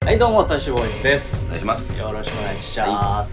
はい、どうも、トシボーイズです。 お願いします。 よろしくお願いします。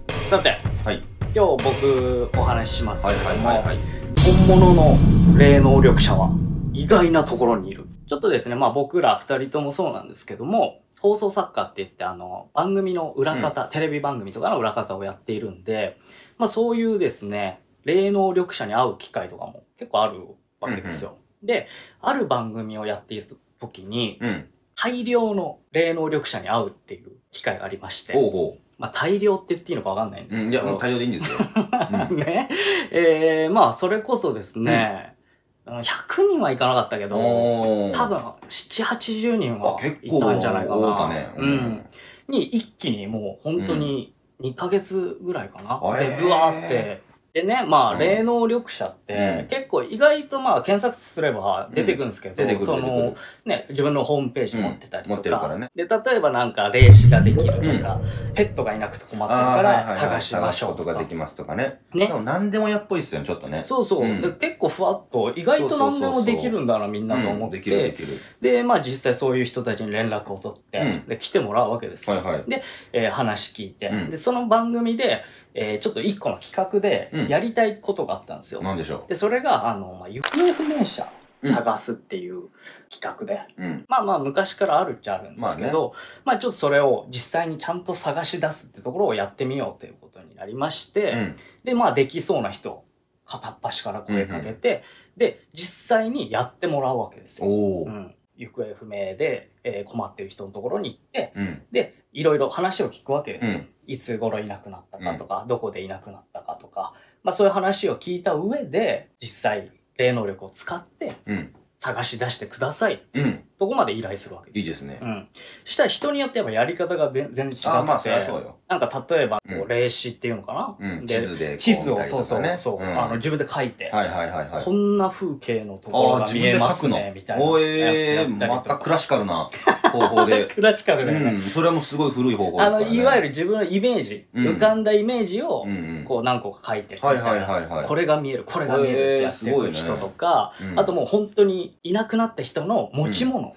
さて、 はい。 今日僕お話ししますけれども、 はい。 本物の霊能力者は意外なところにいる。ちょっとですね、僕ら二人ともそうなんですけども、放送作家って言って番組の裏方、テレビ番組とかの裏方をやっているんで、そういうですね、霊能力者に会う機会とかも結構あるわけですよ。で、ある番組をやっている時に、大量の霊能力者に会うっていう機会がありまして。大量って言っていいのかわかんないんですけど。 いや、もう大量でいいんですよ。 ね。それこそですね、100人はいかなかったけど、多分、7、80人はいたんじゃないかな。に、一気にもう本当に2ヶ月ぐらいかな。で、ブワーって、でね、霊能力者って、結構意外と検索すれば出てくるんですけど、自分のホームページ持ってたりとか、で、例えばなんか霊視ができるとか、ペットがいなくて困ってるから探しましょうとか。 探すことができますとかね。でも何でもやっぽいっすよね、ちょっとね。 そうそう。で、結構ふわっと、意外と何でもできるんだな、みんなと思って。で、実際そういう人たちに連絡を取って、で、来てもらうわけですよ。で、話聞いて、で、その番組で、ちょっと一個の企画でやりたいことがあったんですよ。 何でしょう。 で、それが、行方不明者探すっていう企画で。昔からあるっちゃあるんですけど、ちょっとそれを実際にちゃんと探し出すってところをやってみようということになりまして、で、できそうな人を片っ端から声かけて、で、実際にやってもらうわけですよ。行方不明で、困ってる人のところに行って、で、いろいろ話を聞くわけですよ。いつ頃いなくなったかとか、どこでいなくなったかとか、そういう話を聞いた上で、実際、霊能力を使って、探し出してくださいっていうとこまで依頼するわけです。 いいですね。 そしたら人によってやり方が全然違くて、なんか例えば、霊視っていうのかな、地図を自分で書いて、こんな風景のところが見えますね、みたいなやつやったりとか。 またクラシカルな方法で。 クラシカルだよね。 それはもうすごい古い方法ですからね。 いわゆる自分のイメージ、浮かんだイメージを、何個か書いて、これが見える、これが見えるってやってる人とか、あともう本当にいなくなった人の持ち物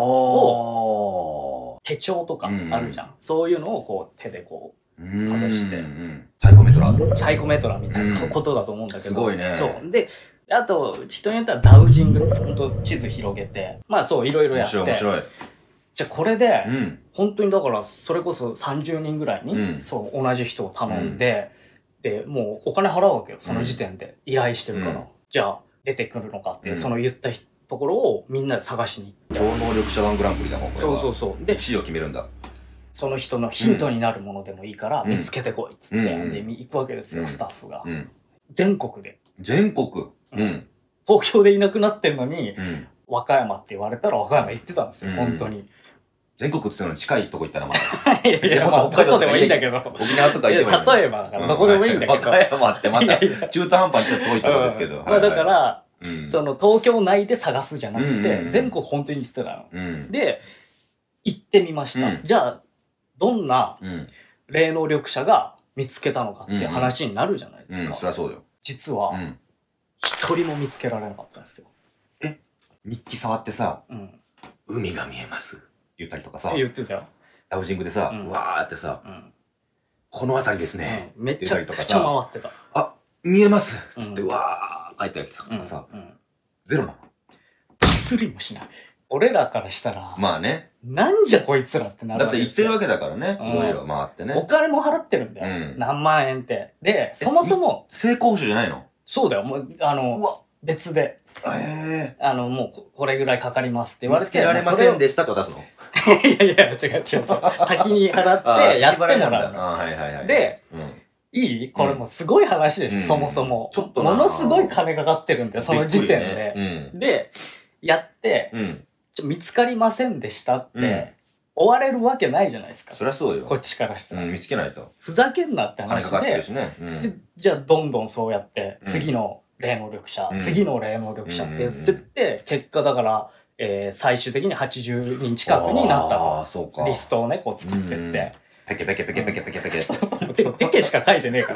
を、手帳とかあるじゃん。そういうのを手でかざして。 サイコメトラー。 サイコメトラーみたいなことだと思うんだけど。 すごいね。 そう。で、あと、人によってはダウジング、本当地図広げて、いろいろやって。面白い。じゃあこれで、本当にだから、それこそ30人ぐらいに、同じ人を頼んで、で、もうお金払うわけよ、その時点で。依頼してるから。じゃあ、出てくるのかっていう、その言ったところをみんなで探しに行って。 超能力者1グランプリだもん、これは。 そう。 で、1位を決めるんだ。 その人のヒントになるものでもいいから、見つけてこいっつって、で、行くわけですよ、スタッフが。全国で。 全国東京でいなくなってんのに、和歌山って言われたら和歌山行ってたんですよ、本当に。 全国って言ってのに近いとこ行ったらまだ。 いや、どこでもいいんだけど。 沖縄とか行っても例えばだから、どこでもいいんだけど。 和歌山ってまた中途半端にちょっと遠いところですけど。 だから、その東京内で探すじゃなくて、全国本当に行ってたの。で、行ってみました。じゃあ、どんな霊能力者が見つけたのかって話になるじゃないですか。 そりゃそうよ。 実は、一人も見つけられなかったんですよ。 日記触ってさ、海が見えます。言ったりとかさ。 言ってたよ。 ダウジングでさ、わーってさ、この辺りですね。 めちゃくちゃ回ってた。 あ、見えますつってわー書いてあるとかさ、ゼロなの。 かすりもしない。俺らからしたら、 まあね。 なんじゃこいつらってなるわけですよ。だって言ってるわけだからね。いろいろ回ってね。 お金も払ってるんだよ。何万円って。で、そもそも。 成功報酬じゃないの？ そうだよ。もう、別で。もう、これぐらいかかりますって言われて。 見つけられませんでしたと出すの？ いや、違う。先に払ってやってもらう。で、いい？これもすごい話でしょ、そもそも。ちょっとものすごい金かかってるんだよ、その時点で。で、やって、見つかりませんでしたって、追われるわけないじゃないですか。 そりゃそうよ。 こっちからしたら。 見つけないと。 ふざけんなって話で。 金かかってるしね。 で、じゃあどんどんそうやって、次の霊能力者、次の霊能力者って言ってって、結果だから、最終的に80人近くになったと。リストをね、こう作ってって。 ペケ。 ペケしか書いてねえから。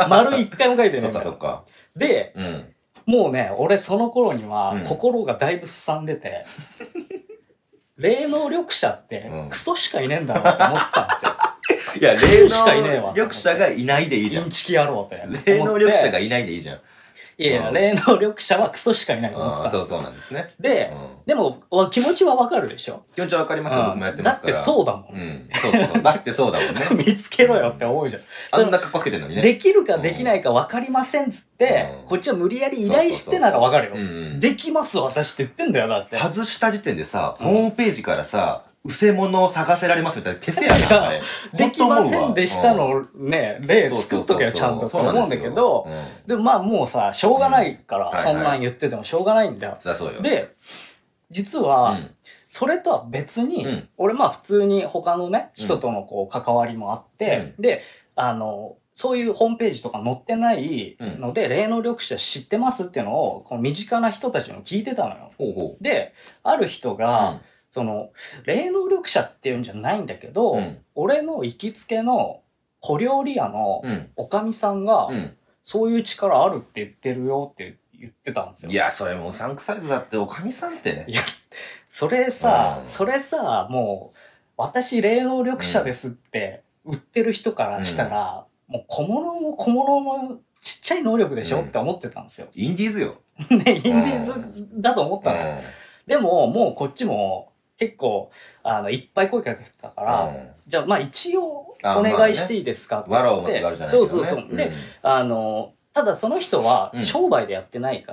丸一回も書いてねえから。 そっか。 で、もうね、俺その頃には心がだいぶすさんでて、 霊能力者ってクソしかいねえんだなって思ってたんですよ。 いや、霊能力者がいないでいいじゃん。 インチキ野郎って。 霊能力者がいないでいいじゃん。 いや、霊能力者はクソしかいないと思ってたんですよ。 そうなんですね。 で、でも、気持ちはわかるでしょ？ 気持ちはわかりますよ、僕もやってますから。 だってそうだもん。 そう。だってそうだもんね。 見つけろよって思うじゃん。 あんな格好つけてんのにね。 できるかできないかわかりませんっつって、こっちは無理やり依頼してならわかるよ。できます私って言ってんだよ、だって。 外した時点でさ、ホームページからさ、うせ者を探せられますみたいな消せやな。 できませんでしたのね、例作っとけよ、ちゃんと。そう思うんだけど、でもまあもうさ、しょうがないから、そんなん言っててもしょうがないんだよ。で、実は、それとは別に、俺まあ普通に他のね、人とのこう関わりもあって、で、そういうホームページとか載ってないので、霊能力者知ってますっていうのを、この身近な人たちに聞いてたのよ。で、ある人が、霊能力者っていうんじゃないんだけど、俺の行きつけの小料理屋のおかみさんが、そういう力あるって言ってるよって言ってたんですよ。 いや、それもうさんくさいぞだっておかみさんって。 いや、それさ、もう、私霊能力者ですって売ってる人からしたら、もう小物のちっちゃい能力でしょって思ってたんですよ。 インディーズよ。 ね、インディーズだと思ったの。でも、もうこっちも、結構、いっぱい声かけてたから、じゃあ、まあ一応、お願いしていいですかって言って。 わらをもすがるじゃないそう。で、ただその人は商売でやってないから、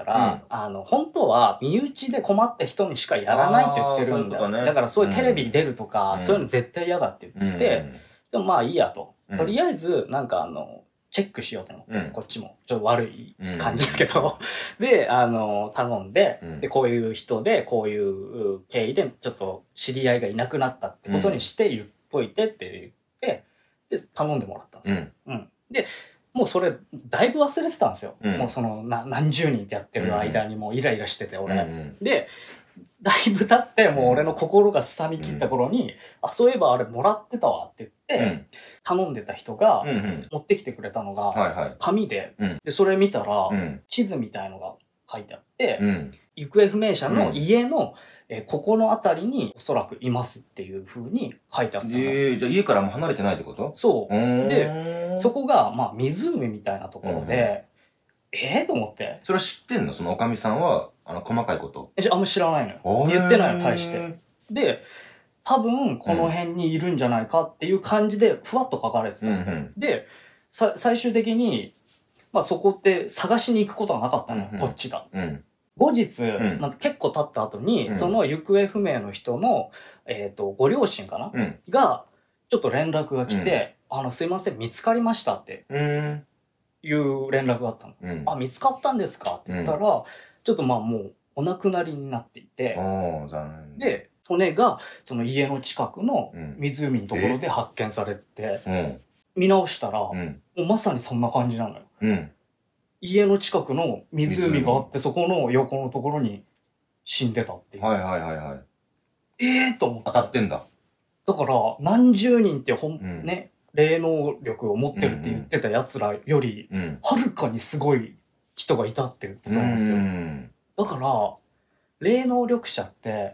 本当は身内で困った人にしかやらないって言ってるんだよ。だからそういうテレビ出るとか、そういうの絶対嫌だって言ってて、でもまあいいやと。とりあえず、なんかチェックしようと思って、こっちも。ちょっと悪い感じだけど。で、頼んで、で、こういう人で、こういう経緯で、ちょっと知り合いがいなくなったってことにして言っといてって言って、で、頼んでもらったんですよ。で、もうそれ、だいぶ忘れてたんですよ。もう何十人ってやってる間にもうイライラしてて、俺。で、だいぶ経って、もう俺の心がすさみ切った頃に、そういえばあれもらってたわって言って、頼んでた人が持ってきてくれたのが、紙で、で、それ見たら、地図みたいのが書いてあって、行方不明者の家の、ここの辺りにおそらくいますっていう風に書いてあったの。 じゃあ家からも離れてないってこと？ そう。で、そこが、まあ、湖みたいなところで、と思って。 それは知ってんの？そのおかみさんは、細かいこと。 あんま知らないのよ。言ってないの、対して。で、多分、この辺にいるんじゃないかっていう感じで、ふわっと書かれてた。で、最終的に、まあそこって探しに行くことはなかったの、こっちが。後日、結構経った後に、その行方不明の人の、ご両親かな、が、ちょっと連絡が来て、すいません、見つかりましたって。いう連絡があったの。見つかったんですかって言ったら、ちょっとまあもうお亡くなりになっていて、で、骨がその家の近くの湖のところで発見されて、見直したら、もうまさにそんな感じなのよ。家の近くの湖があって、そこの横のところに死んでたっていう。と思って。 当たってんだ。 だから、何十人ってね、霊能力を持ってるって言ってた奴らより、はるかにすごい人がいたっていうことなんですよ。だから、霊能力者って、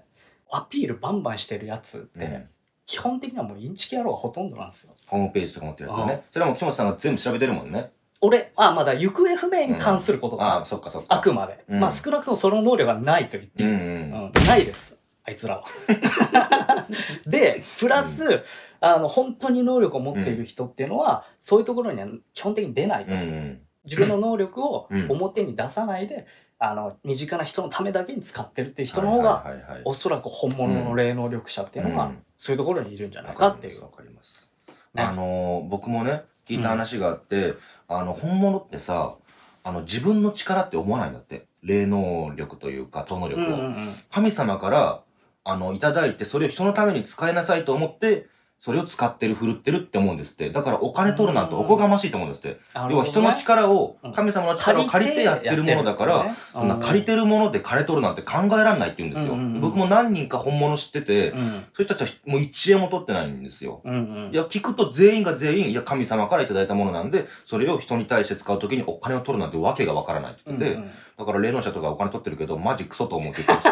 アピールバンバンしてるやつって、基本的にはもうインチキ野郎がほとんどなんですよ。 ホームページとか持ってるやつよね。それはもう木本さんが全部調べてるもんね。 俺、まだ行方不明に関することが、 そっか。 あくまで。まあ少なくともその能力がないと言っていい。ないです。あいつらは。で、プラス、本当に能力を持っている人っていうのは、そういうところには基本的に出ないと。自分の能力を表に出さないで、身近な人のためだけに使ってるっていう人の方が、おそらく本物の霊能力者っていうのは、そういうところにいるんじゃないかっていう。 わかります。僕もね、聞いた話があって、本物ってさ、自分の力って思わないんだって。霊能力というか、超能力を。神様から、いただいて、それを人のために使いなさいと思って、それを使ってる、振るってるって思うんですって。だからお金取るなんておこがましいと思うんですって。要は人の力を、神様の力を借りてやってるものだから、そんな借りてるもので金取るなんて考えられないって言うんですよ。僕も何人か本物知ってて、そういう人たちはもう1円も取ってないんですよ。いや、聞くと全員が全員、いや、神様からいただいたものなんで、それを人に対して使うときにお金を取るなんてわけがわからないって言って、だから霊能者とかお金取ってるけど、マジクソと思って言ってました。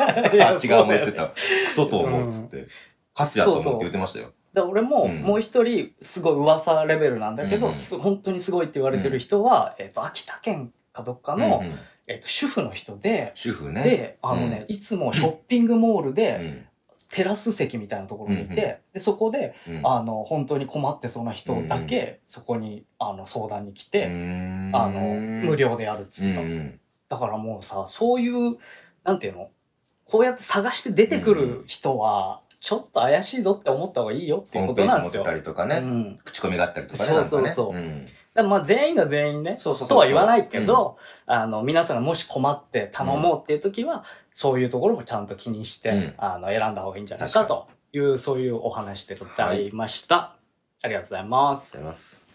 あっち側も言ってた。クソと思うっつって。カスやと思うって言ってましたよ。 俺も、もう一人、すごい噂レベルなんだけど、本当にすごいって言われてる人は、秋田県かどっかの、主婦の人で、 主婦ね。 で、いつもショッピングモールで、テラス席みたいなところにいて、で、そこで、本当に困ってそうな人だけ、そこに、相談に来て、無料でやるっつってた。だからもうさ、そういう、なんていうの、こうやって探して出てくる人は、ちょっと怪しいぞって思った方がいいよっていうことなんですよ。 ホームページ持ってたりとかね。口コミがあったりとかね。 そうそう。だまあ全員が全員ね、とは言わないけど、皆さんがもし困って頼もうっていう時は、そういうところもちゃんと気にして、選んだ方がいいんじゃないかという、そういうお話でございました。ありがとうございます。 ありがとうございます。